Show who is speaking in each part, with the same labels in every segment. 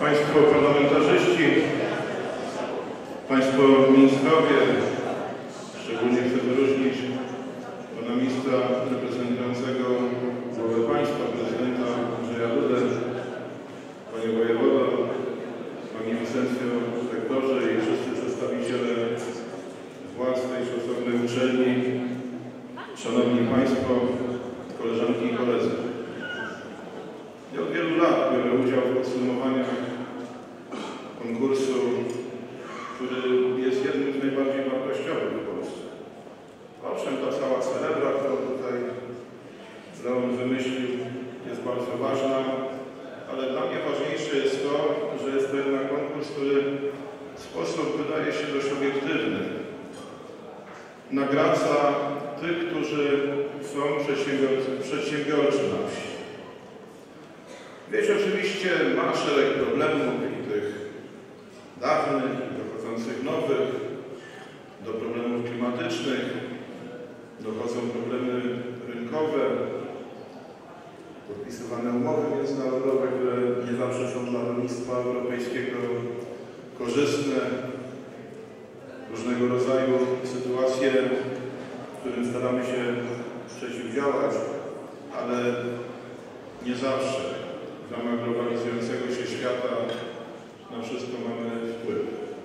Speaker 1: Państwo parlamentarzyści, Państwo ministrowie, szczególnie chcę wyróżnić pana ministra reprezentującego głowę państwa, prezydenta Andrzeja Dudę, panie wojewodo, panie licencjo rektorze i wszyscy przedstawiciele władz tej szacownej uczelni, szanowni państwo, koleżanki i koledzy. Ja od wielu lat biorę udział w podsumowaniach konkursu, który jest jednym z najbardziej wartościowych w Polsce. Owszem, ta cała celebra, którą tutaj Leon wymyślił, jest bardzo ważna, ale dla mnie ważniejsze jest to, że jest to jednak konkurs, który w sposób wydaje się dość obiektywny nagradza tych, którzy są przedsiębiorczy na wsi. Wieś oczywiście ma szereg problemów, i tych dawnych, i dochodzących nowych, do problemów klimatycznych, dochodzą problemy rynkowe, podpisywane umowy międzynarodowe, które nie zawsze są dla rolnictwa europejskiego korzystne, różnego rodzaju sytuacje, którym staramy się przeciwdziałać, ale nie zawsze w ramach globalizującego się świata na wszystko mamy wpływ.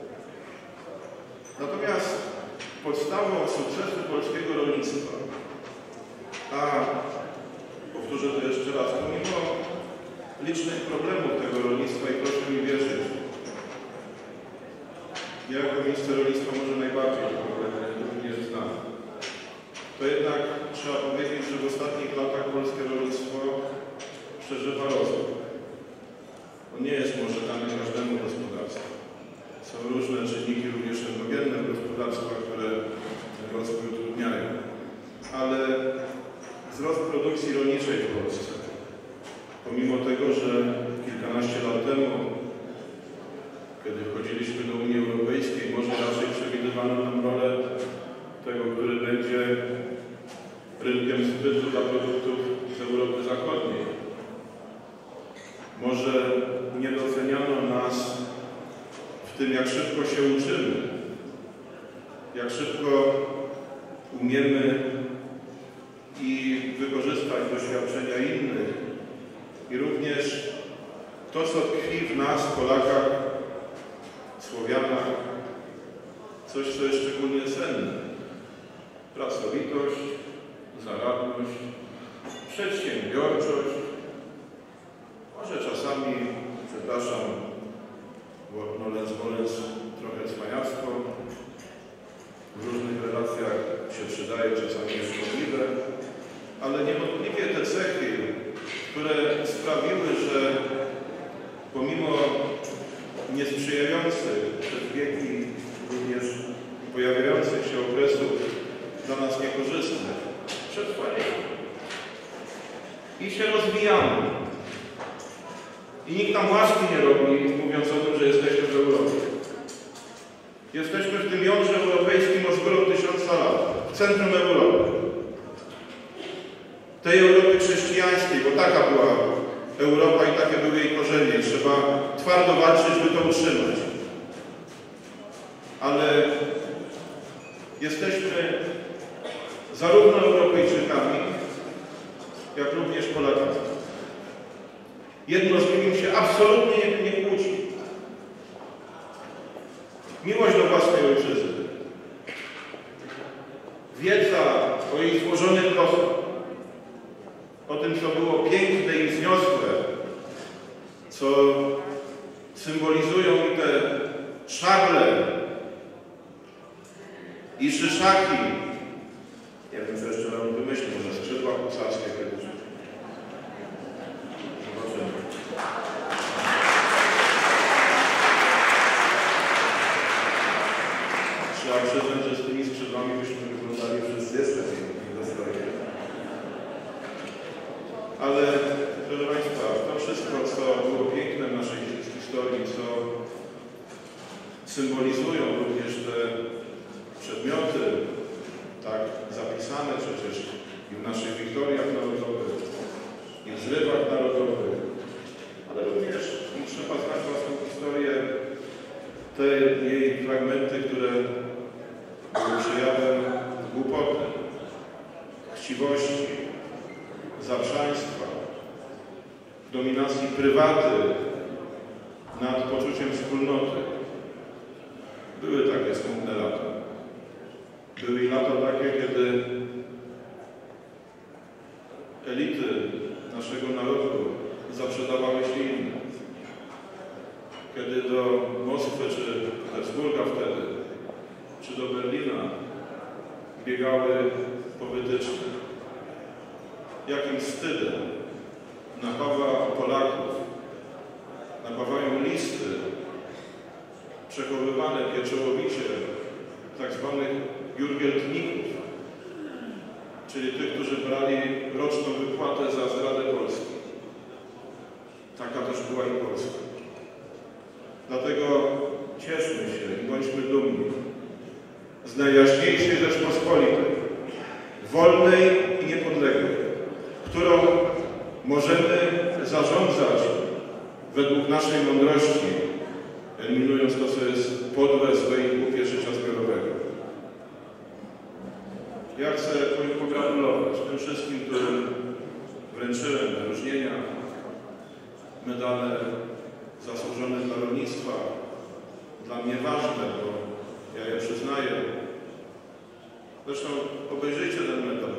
Speaker 1: Natomiast podstawą sukcesu polskiego rolnictwa, a powtórzę to jeszcze raz, pomimo licznych problemów tego rolnictwa i proszę mi wierzyć, ja jako minister rolnictwa może najbardziej te problemy również znam, to jednak trzeba powiedzieć, że w ostatnich latach polskie rolnictwo przeżywa rozwój. On nie jest może dany każdemu gospodarstwu. Są różne czynniki, również endogenne w gospodarstwach, które ten rozwój utrudniają. Ale wzrost produkcji rolniczej w Polsce, pomimo tego, że kilkanaście lat temu, kiedy wchodziliśmy do Unii Europejskiej, może raczej przewidywano nam rolę tego, który będzie rynkiem zbytu dla produktów z Europy Zachodniej. Może nie doceniano nas w tym, jak szybko się uczymy, jak szybko umiemy i wykorzystać doświadczenia innych i również to, co tkwi w nas, Polakach, Słowianach, coś, co jest szczególnie cenne. Pracowitość, zaradność, przedsiębiorczość, może czasami, przepraszam, wolec, trochę cwaniactwo, w różnych relacjach się przydaje, czasami jest szkodliwe, ale niewątpliwie te cechy, które sprawiły, że pomimo niesprzyjających przez wieki również pojawiających się okresów dla nas niekorzystnych, przetrwaliśmy i się rozwijamy. I nikt nam łaski nie robi, mówiąc o tym, że jesteśmy w Europie. Jesteśmy w tym jądrze europejskim od skoro 1000 lat, w centrum Europy. Tej Europy chrześcijańskiej, bo taka była Europa i takie były jej korzenie. Trzeba twardo walczyć, by to utrzymać. Ale jesteśmy zarówno Europejczykami, jak również Polakami. Jedno z drugim się absolutnie nie kłóci. Miłość do własnej ojczyzny, wiedza o jej złożonych losach, o tym, co było piękne i wzniosłe, co symbolizują i te szable i szyszaki. Nie wiem, co jeszcze nam wymyślił, może skrzydła husarskie kiedyś. Zobaczymy. Trzeba przyznać, że z tymi skrzydłami byśmy wyglądali wszyscy jeszcze dostojnie. Ale, proszę Państwa, to wszystko, co było piękne w naszej historii, co symbolizują również te przedmioty, tak zapisane przecież i w naszych wiktoriach narodowych, i w zrywach narodowych, ale również i w trzeba znać własną historię, te jej fragmenty, które były przejawem głupoty, chciwości, zaprzaństwa, dominacji prywaty nad poczuciem wspólnoty. Były takie smutne lata. Były i lata takie, kiedy elity naszego narodu zaprzedawały się innym. Kiedy do Moskwy czy Petersburga wtedy, czy do Berlina biegały po wytyczne. Jakim wstydem napawa Polaków, napawają listy przechowywane pieczołowicie tak zwanych jurgieltników, czyli tych, którzy brali roczną wypłatę za zdradę Polski. Taka też była i Polska. Dlatego cieszmy się i bądźmy dumni z Najjaśniejszej Rzeczpospolitej, wolnej i niepodległej, którą możemy zarządzać według naszej mądrości, eliminując to, co jest podłe, złe i głupie życia zbiorowego. Ja chcę pogratulować tym wszystkim, którym wręczyłem wyróżnienia, medale zasłużone dla rolnictwa, dla mnie ważne, bo ja je przyznaję. Zresztą obejrzyjcie ten medal.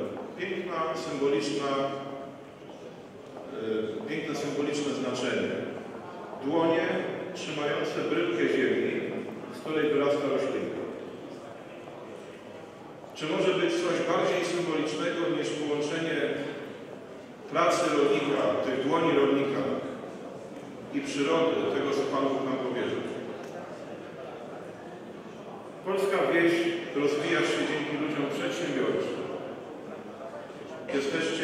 Speaker 1: Piękne symboliczne znaczenie. Dłonie trzymające bryłkę ziemi, z której wyrasta roślinka. Czy może być coś bardziej symbolicznego niż połączenie pracy rolnika, tych dłoni rolnika i przyrody, tego, co Pan Bóg nam powierzył? Polska wieś rozwija się dzięki ludziom przedsiębiorczym. Jesteście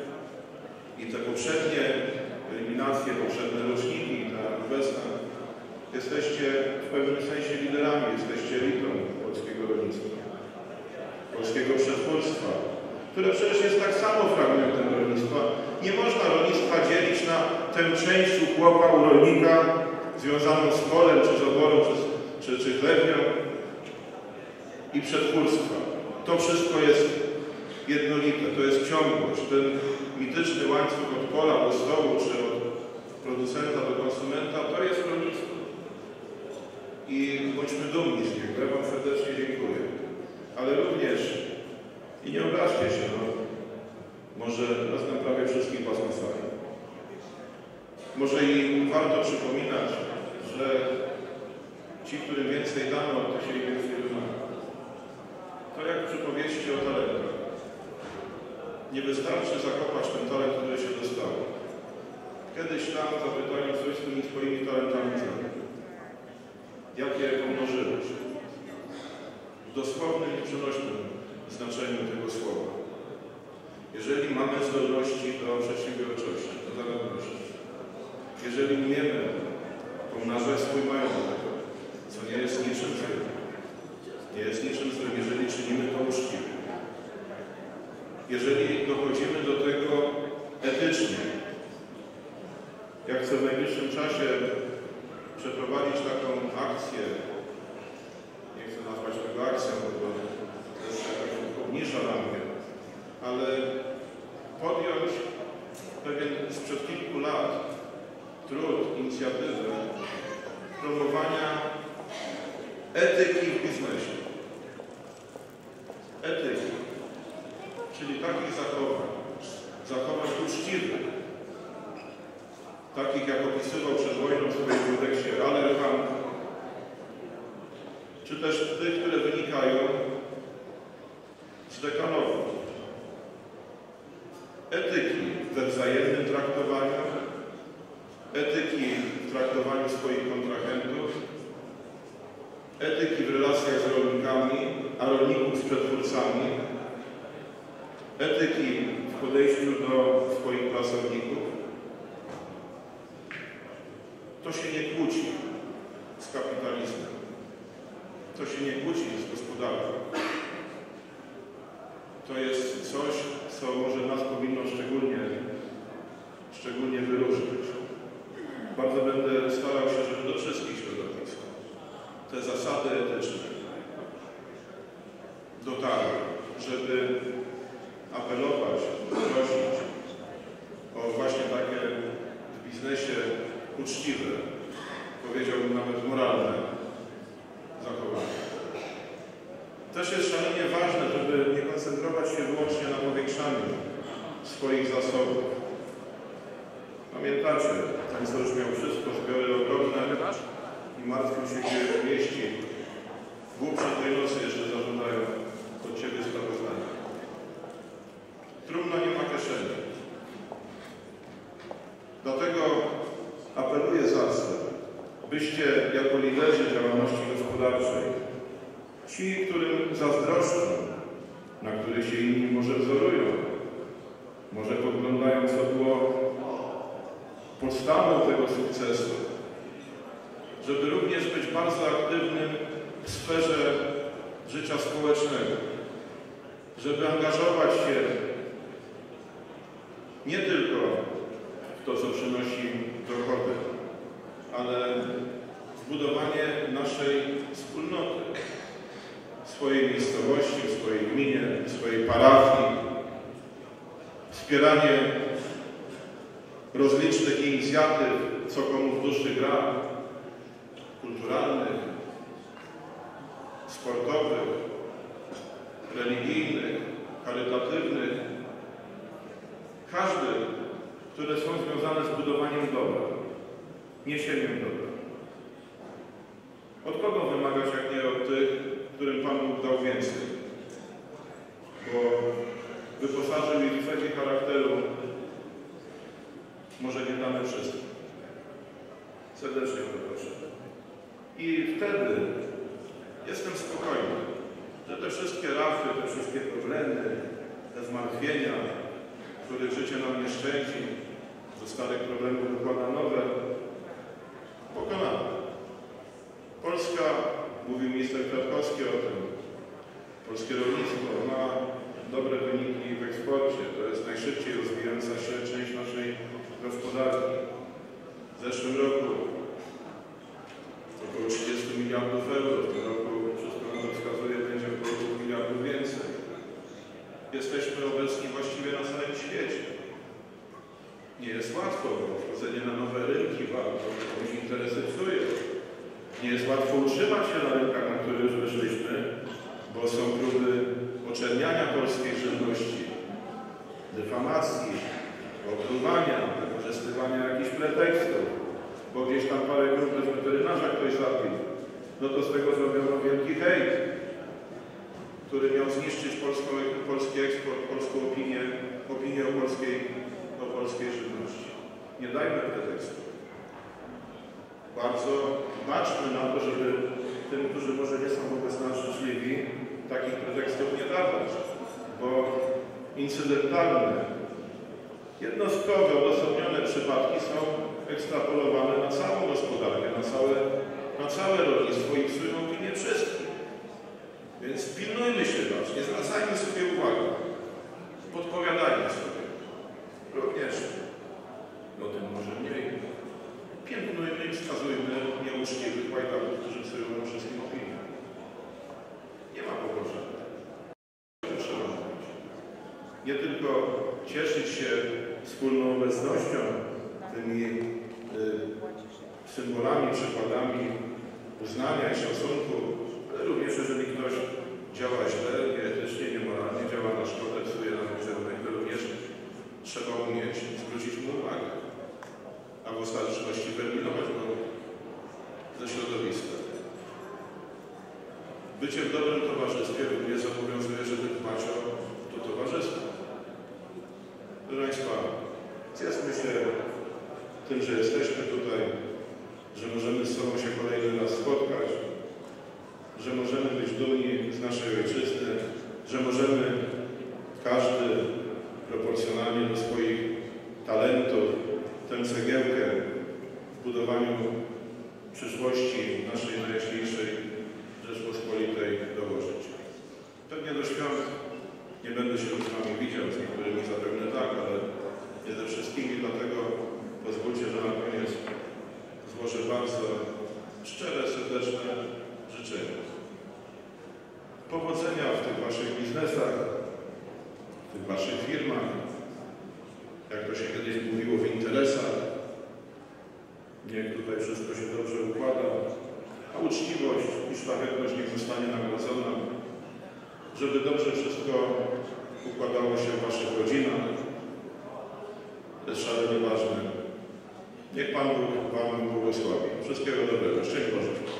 Speaker 1: i te poprzednie eliminacje, poprzednie roczniki, ta obecna, jesteście w pewnym sensie liderami, jesteście elitą polskiego rolnictwa, polskiego przetwórstwa, które przecież jest tak samo fragmentem rolnictwa. Nie można rolnictwa dzielić na tę część u chłopa, u rolnika związaną z polem, czy z oborą, czy chlewnią i przetwórstwa. To wszystko jest jednolite, to jest ciągłość. Ten mityczny łańcuch od pola do stołu, czy od producenta do konsumenta, to jest rolnictwo. I bądźmy dumni z niego. Ja Wam serdecznie dziękuję. Ale również, i nie obraźcie się, no, może nas nam prawie wszystkich Was na sali. Może i warto przypominać, że ci, którym więcej dano, to się im więcej wymaga. To jak w przypowieści o talentach. Nie wystarczy zakopać ten talent, który się dostał. Kiedyś tam zapytają, coś z tymi swoimi talentami zrobił. Jak je pomnożyłeś? W dosłownym i przenośnym znaczeniu tego słowa. Jeżeli mamy zdolności do przedsiębiorczości, do zaradności, jeżeli umiemy pomnażać swój majątek, co nie jest niczym złym, nie jest niczym złym, jeżeli czynimy to uczciwie, jeżeli dochodzimy do tego etycznie. Ja chcę w najbliższym czasie przeprowadzić taką akcję, nie chcę nazwać tego akcją, bo to jest jakaś obniża rangę, ale podjąć pewien sprzed kilku lat trud, inicjatywę promowania etyki w biznesie. Etyki, czyli takich zachowań uczciwych, takich jak opisywał przed wojną w swoim kodeksie Allerhand, czy też tych, które wynikają z dekalogu. Etyki we wzajemnym traktowaniu, etyki w traktowaniu swoich kontrahentów, etyki w relacjach z rolnikami, a rolników z przetwórcami, etyki w podejściu do swoich pracowników. To się nie kłóci z kapitalizmem. To się nie kłóci z gospodarką. To jest coś, co może nas powinno szczególnie wyróżnić. Bardzo będę te zasady etyczne dotarły, żeby apelować, prosić o właśnie takie w biznesie uczciwe, powiedziałbym nawet moralne zachowanie. Też jest szalenie ważne, żeby nie koncentrować się wyłącznie na powiększaniu swoich zasobów. Pamiętacie, ten co już miał wszystko, zbiory ogromne i martwił się, gdzie mieści. Głupsze tej nocy jeszcze zażądają od Ciebie sprawozdania. Trumna nie ma kieszeni. Dlatego apeluję zawsze, byście jako liderzy działalności gospodarczej, ci, którym zazdroszczą, na których się inni może wzorują, może podglądają, co było podstawą tego sukcesu, żeby również być bardzo aktywnym w sferze życia społecznego, żeby angażować się nie tylko w to, co przynosi dochody, ale w budowanie naszej wspólnoty, swojej miejscowości, w swojej gminie, w swojej parafii, wspieranie rozlicznych inicjatyw, co komu w duszy gra, kulturalnych, sportowych, religijnych, charytatywnych, każdy, które są związane z budowaniem dobra, niesieniem dobra. Od kogo wymagać, jak nie od tych, którym Pan Bóg dał więcej? Bo wyposażył ich w cechy charakteru, może nie damy wszystkim. Serdecznie proszę. I wtedy jestem spokojny, że te wszystkie rafy, te wszystkie problemy, te zmartwienia, których życie nam nie szczędzi, do starych problemów dokłada nowe, pokonamy. Polska, mówił minister Kwiatkowski o tym, polskie rolnictwo ma dobre wyniki w eksporcie. To jest najszybciej rozwijająca się część naszej gospodarki. W zeszłym roku około 30 miliardów euro, w tym roku wszystko na to wskazuje, będzie około 2 miliardów więcej. Jesteśmy obecni właściwie na całym świecie. Nie jest łatwo, bo wchodzenie na nowe rynki bardzo komuś interesy psuje. Nie jest łatwo utrzymać się na rynkach, na których już wyszliśmy, bo są próby oczerniania polskiej żywności, dyfamacji, opluwania, wykorzystywania jakichś pretekstów, bo gdzieś tam parę grup bez weterynarza ktoś zabił. No to z tego zrobiono wielki hejt, który miał zniszczyć polski eksport, polską opinię o polskiej żywności. Nie dajmy pretekstów. Bardzo baczmy na to, żeby tym, którzy może nie są wobec nas życzliwi, takich pretekstów nie dawać, bo incydentalne, jednostkowe, odosobnione przypadki są ekstrapolowane na całą gospodarkę, na całe rolnictwo i psują opinię wszystkich. Więc pilnujmy się bacznie, zwracajmy sobie uwagę, podpowiadajmy sobie. Również o tym może mniej. Piętnujmy i wskazujmy nieuczciwych łajdaków, którzy psują nam wszystkim opinię. Nie ma pogorzenia. Trzeba mówić. Nie tylko cieszyć się wspólną obecnością, tymi symbolami, przykładami uznania i szacunku, ale również jeżeli ktoś działa źle, nieetycznie, niemoralnie, działa na szkodę, psuje nam wizerunek, to również trzeba umieć zwrócić mu uwagę. A w ostateczności wyeliminować go ze środowiska. Bycie w dobrym towarzystwie również zobowiązuje, żeby dbać o to towarzystwo. Proszę Państwa, cieszmy się tym, że jesteśmy tutaj, że możemy z sobą się kolejny raz spotkać, że możemy być dumni z naszej ojczyzny, że możemy każdy proporcjonalnie do swoich talentów tę cegiełkę w budowaniu przyszłości naszej najjaśniejszej Rzeczpospolitej dołożyć. Pewnie do świąt nie będę się z Wami widział, z niektórymi zapewne tak, ale nie ze wszystkimi, dlatego pozwólcie, że na koniec złożę bardzo szczere, serdeczne życzenia. Powodzenia w tych waszych biznesach, w tych waszych firmach, jak to się kiedyś mówiło, w interesach. Niech tutaj wszystko się dobrze układa, a uczciwość i szlachetność niech zostanie nagrodzona, żeby dobrze wszystko układało się w waszych rodzinach. To jest szalenie ważne. Niech Pan Bóg wam błogosławi. Wszystkiego dobrego. Szczęść Boże.